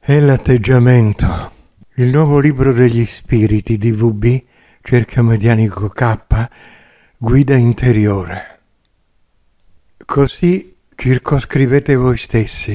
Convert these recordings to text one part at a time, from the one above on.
È l'atteggiamento. Il nuovo libro degli spiriti di VB, cerchio medianico K, guida interiore. Così circoscrivete voi stessi.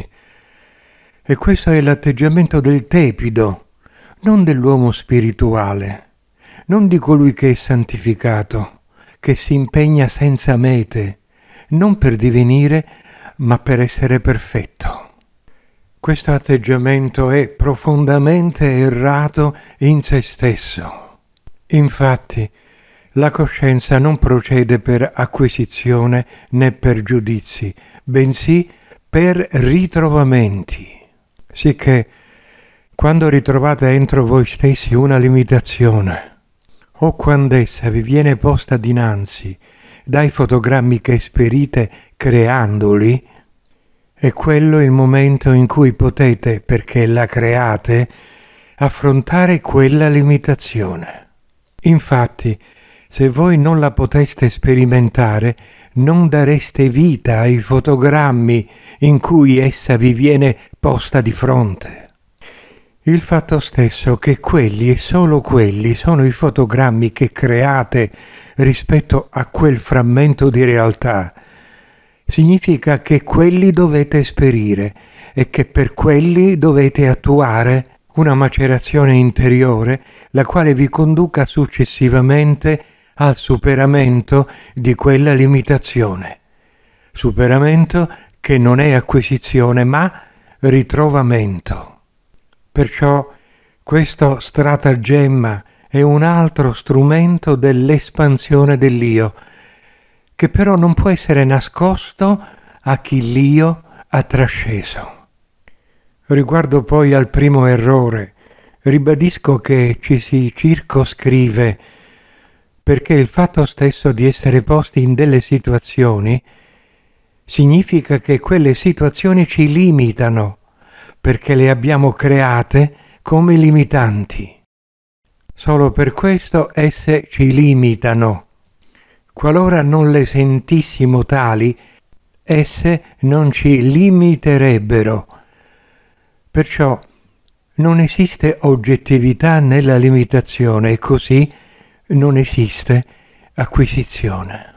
E questo è l'atteggiamento del tepido, non dell'uomo spirituale, non di colui che è santificato, che si impegna senza mete, non per divenire, ma per essere perfetto. Questo atteggiamento è profondamente errato in se stesso. Infatti, la coscienza non procede per acquisizione né per giudizi, bensì per ritrovamenti. Sicché, quando ritrovate entro voi stessi una limitazione, o quando essa vi viene posta dinanzi dai fotogrammi che esperite creandoli, è quello il momento in cui potete, perché la create, affrontare quella limitazione. Infatti, se voi non la poteste sperimentare, non dareste vita ai fotogrammi in cui essa vi viene posta di fronte. Il fatto stesso che quelli e solo quelli sono i fotogrammi che create rispetto a quel frammento di realtà significa che quelli dovete esperire e che per quelli dovete attuare una macerazione interiore, la quale vi conduca successivamente al superamento di quella limitazione. Superamento che non è acquisizione, ma ritrovamento. Perciò questo stratagemma è un altro strumento dell'espansione dell'io, che però non può essere nascosto a chi l'io ha trasceso. Riguardo poi al primo errore, ribadisco che ci si circoscrive perché il fatto stesso di essere posti in delle situazioni significa che quelle situazioni ci limitano, perché le abbiamo create come limitanti. Solo per questo esse ci limitano. Qualora non le sentissimo tali, esse non ci limiterebbero. Perciò non esiste oggettività nella limitazione e così non esiste acquisizione.